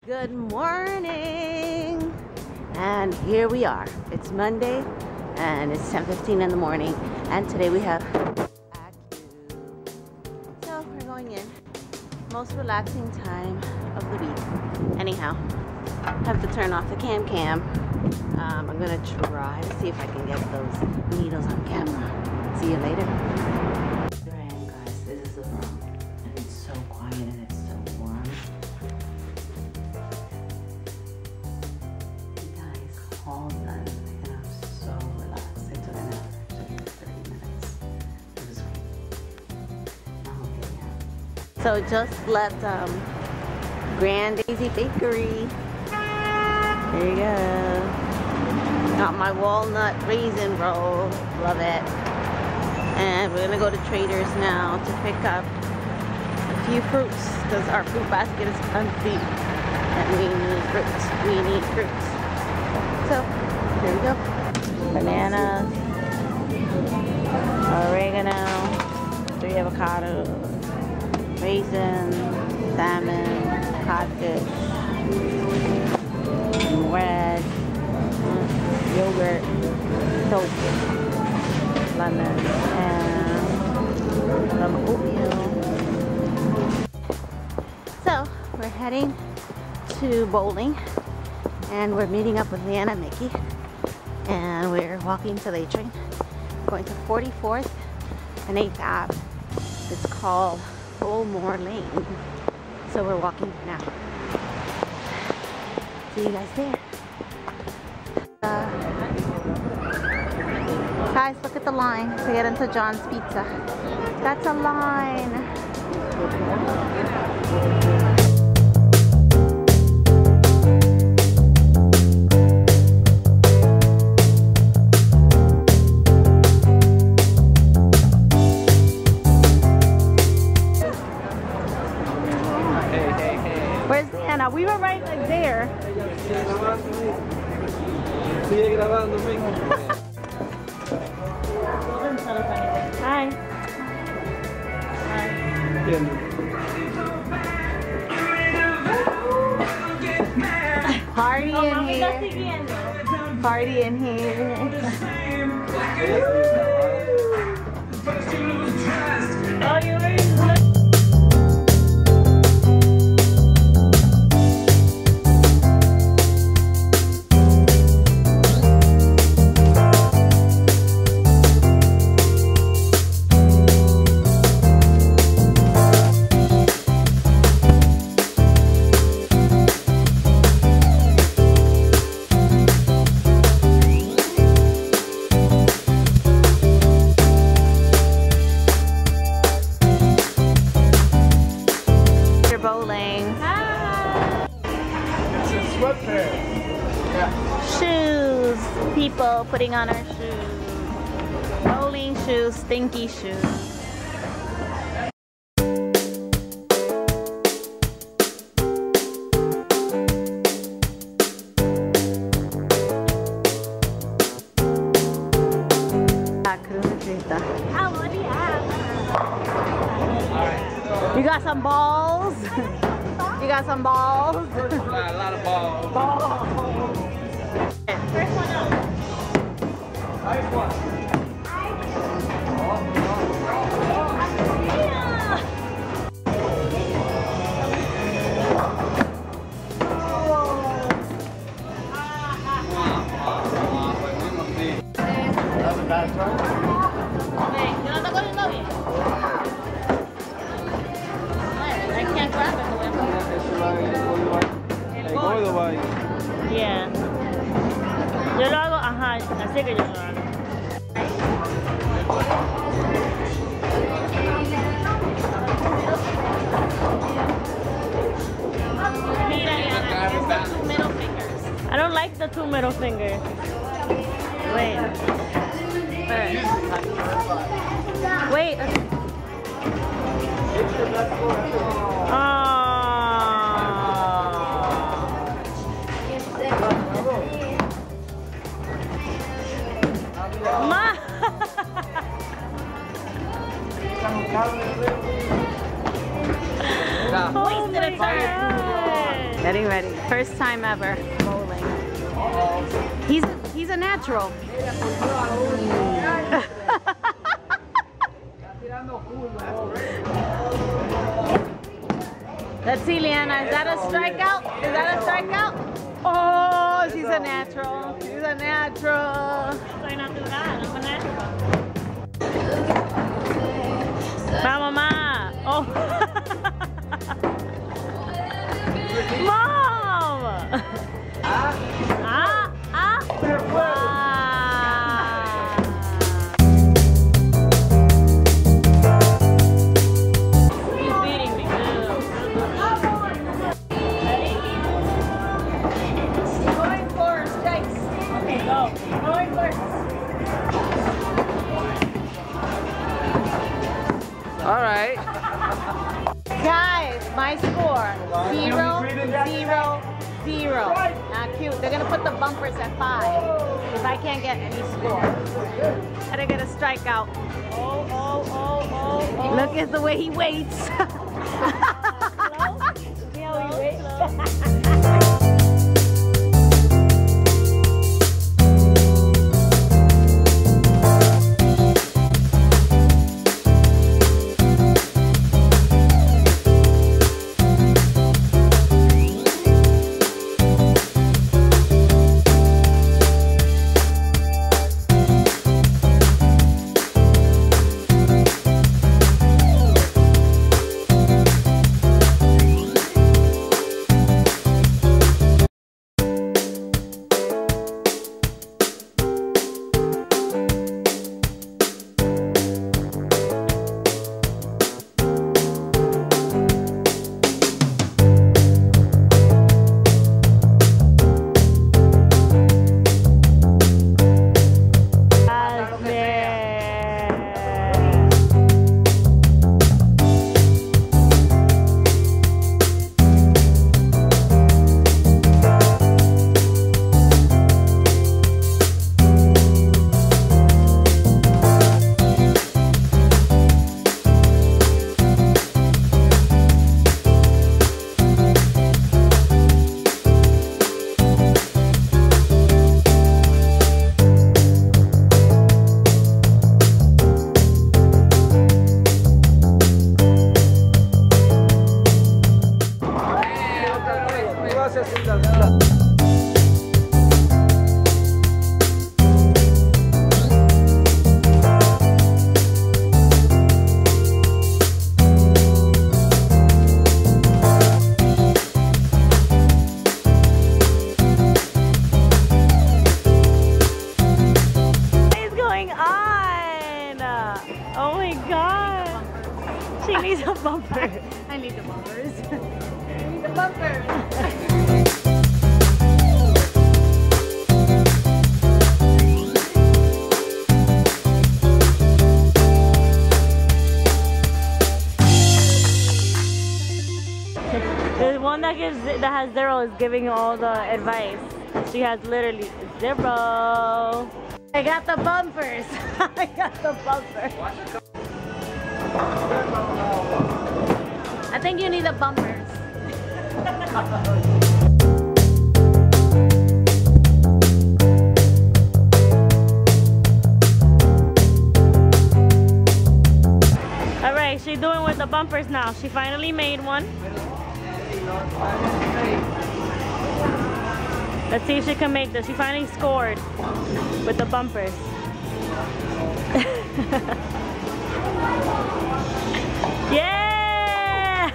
Good morning, and here we are. It's Monday and it's 10:15 in the morning, and today we have so we're going in. Most relaxing time of the week. Anyhow, I have to turn off the cam. I'm gonna try to see if I can get those needles on camera. See you later. Here I am, guys. This is the room, and it's so quiet and it's so warm. All done, and I'm so relaxed. I took a nap actually 30 minutes. It was great. I'm okay now. So just left Grand Daisy Bakery. There you go. Got my walnut raisin roll. Love it. And we're gonna go to Trader's now to pick up a few fruits because our fruit basket is empty and we need fruits. So, here we go. Bananas, oregano, 3 avocados, raisins, salmon, codfish, bread, yogurt, toast, lemon, and some oatmeal. So, we're heading to bowling. And we're meeting up with Liana and Mickey, and we're walking to the A train, going to 44th and 8th Ave. It's called Bullmore Lane. So we're walking now. See you guys there. Guys, look at the line to get into John's Pizza. That's a line. Where's Liana? We were right like there. Hi. Party in here. Party in here. Oh, you were shoes, people putting on our shoes, bowling shoes, stinky shoes. You got some balls? You got some balls? A lot of balls. First one up. Nice one. I can't grab it. Yeah. Yo lo hago, ajá, así que yo lo hago. I don't like the 2 middle fingers. Wait. Wait. Ma. Oh my God. Getting already. First time ever bowling. He's a natural. Let's see, Liana. Is that a strikeout? Is that a strikeout? Oh, she's a natural. She's a natural. Soy natural, I'm a natural. Va, mamá. Oh. Mom. Wow. He's beating me too. Going for strikes. Okay, go. Going for. All right. Guys, my score 0-0-0. Not cute. They're gonna put the bumpers at 5 if I can't get any score. Gotta get a strikeout. Oh. Look at the way he waits. See how he waits? She needs a bumper. I need the bumpers. I need the bumpers. The one that has 0 is giving all the advice. She has literally 0. I got the bumpers. I got the bumpers. I think you need the bumpers. Alright, she's doing with the bumpers now. She finally made one. Let's see if she can make this. She finally scored with the bumpers. Yeah!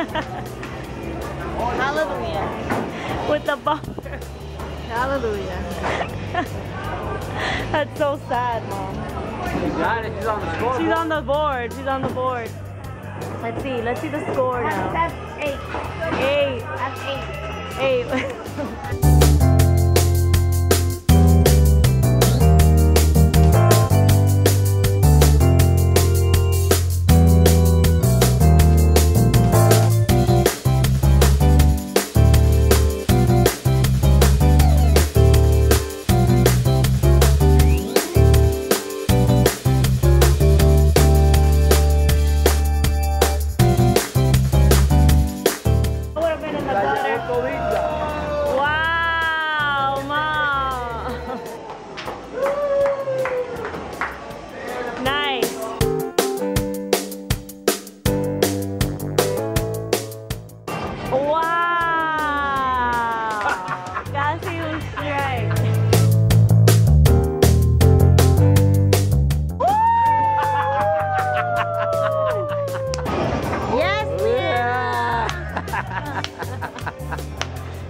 Hallelujah. With the bumper. Hallelujah. That's so sad, Mom. Got it. She's on the scoreboard. She's on the board. She's on the board. Let's see. Let's see the score now. That's 8. 8. That's 8.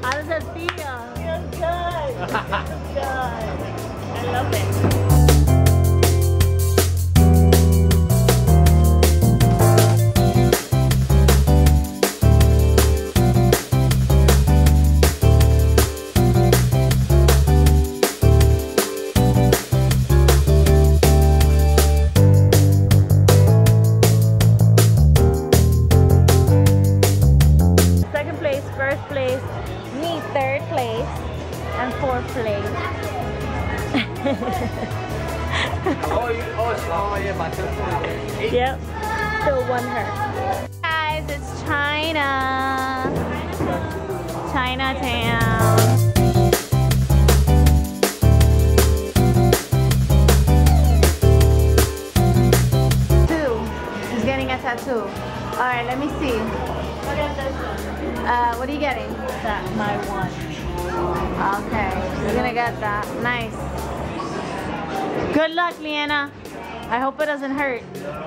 How does it feel? Feels good. Feels good. I love it. Yep, still won her. Guys, it's China. Chinatown. He's getting a tattoo. Alright, let me see. Look at this one. What are you getting? That, my one. Okay, she's gonna get that. Nice. Good luck, Liana. I hope it doesn't hurt.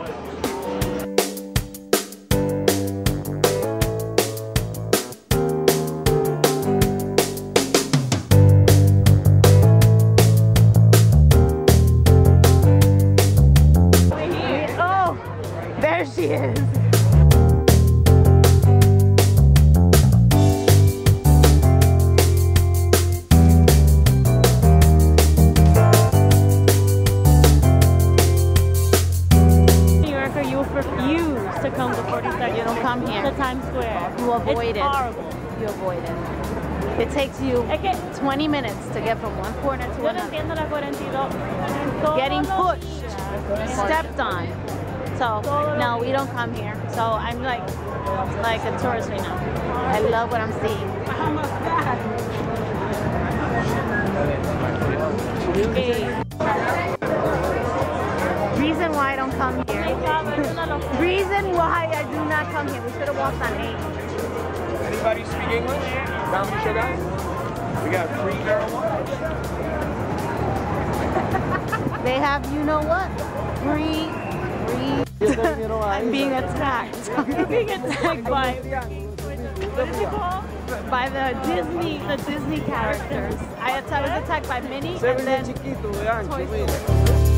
Oh, there she is. To come to 42nd. You don't come here. To Times Square. You avoid it's it. Horrible. You avoid it. It takes you 20 minutes to get from one corner to another. Getting pushed, stepped on. So no, we don't come here. So I'm like a tourist right now. I love what I'm seeing. Reason why I don't come here. Reason why I do not come here. We should have walked on 8. Anybody speak English? We got free marijuana. They have, you know what? Free. I'm being attacked. You're being attacked by, what is it called? By the Disney characters. I was attacked by Minnie and then Toy Story.